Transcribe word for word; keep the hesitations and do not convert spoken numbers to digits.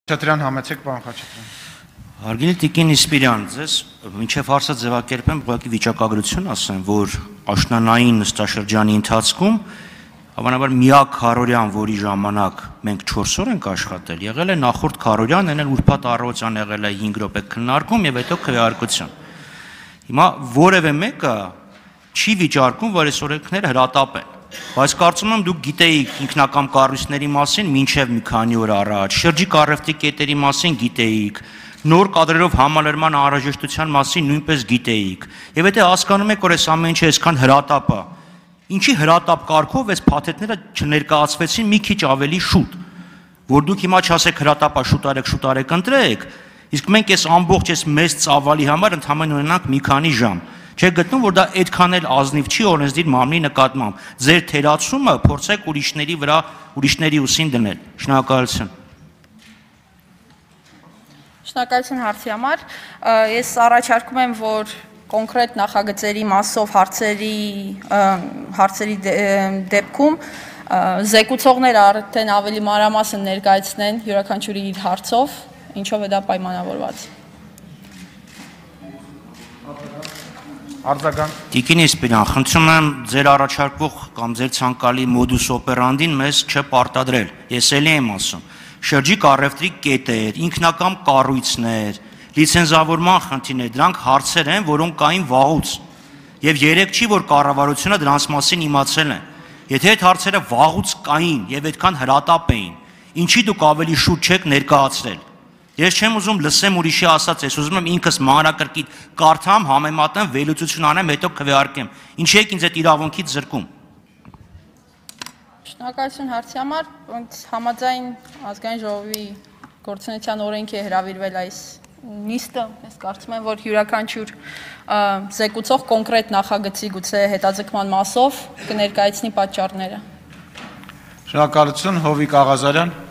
Խաչատրյան համեցեք, պարոն Խաչատրյան։ Հարգելի Տիկին Իսպիրյան, ձեզ մինչև հարցը ձևակերպեմ ուղղակի վիճակագրություն ասեմ, որ աշնանային նստաշրջանի ընթացքում հավանաբար միակ քարորյան, որի ժամանակ մենք չորս օր ենք աշխատել, եղել է նախորդ քարորյան, այն էլ ուրբաթ առավոտյան եղել է հինգ րոպե քննարկում եւ հետո քվեարկություն։ Հիմա որևէ մեկը չի վիճարկում, որ այս օրենքները հրատապ են, բայց կարծում եմ դուք գիտեիք ինքնակամ կառույցների մասին մինչև մի քանի օր առաջ, շրջիկ առևտրի կետերի մասին գիտեիք, նոր կադրերով համալրման անհրաժեշտության մասին նույնպես գիտեիք, եւ եթե հասկանում եք, որ այս ամեն ինչը այսքան հրատապ է, ինչի հրատապ կարգով այս փաթեթները չներկայացվեցին մի քիչ ավելի շուտ, որ դուք հիմա չասեք հրատապա շուտ արեք, շուտ արեք ընտրեք, իսկ մենք այս ամբողջ այս մեծ ծավալի համար ընդհանրապես ունենանք մի քանի ժամ։ Չեք գտնում, որ դա այդքան էլ ազնիվ չի օրենսդիր մամլի նկատմամբ։ Ձեր թերացումը փորձեք ուրիշների վրա, ուրիշների ուսին դնել։ Շնորհակալություն։ Շնորհակալություն հարցի համար։ Ես առաջարկում եմ, որ կոնկրետ նախագծերի մասով հարցերի հարցերի դեպքում զեկուցողները արդեն ավելի մանրամասն ներկայացնեն յուրաքանչյուրի իր հարցով, ինչով է դա պայմանավորված։ Արձագանք։ Տիկին Իսպիրյան, խնդրում եմ ձեր առաջարկվող կամ ձեր ցանկալի մոդուս օպերանդին մեզ չպարտադրել։ Ես էլի եմ ասում, շրջիկ առևտրի կետեր, ինքնակամ կառույցներ, լիցենզավորման խնդիրներ, դրանք հարցեր են, որոնք կային վաղուց։ Եվ երեք չի, որ կառավարությունը դրանց մասին իմացել է։ Եթե այդ հարցերը վաղուց կային եւ այդքան հրատապ էին, ինչի դուք ավելի շուտ չեք ներկայացրել։ Ես չեմ ուզում լսեմ ուրիշի ասած, ես ուզում եմ ինքս մանրակրկիտ կարդամ, համեմատեմ, վերլուծություն անեմ, հետո քվեարկեմ։ Ինչի եք ինձ այդ իրավունքից զրկում։ Շնորհակալություն հարցի համար, համաձայն ազգային ժողովի գործունեության օրենքի է հրավիրվել այս նիստը, ես կարծում եմ, որ յուրաքանչյուր զեկուցող կոնկրետ նախագծի գուցե հետաձգման մասով կներկայացնի պատճառները։ Շնորհակալություն, Հովիկ Աղազարյան։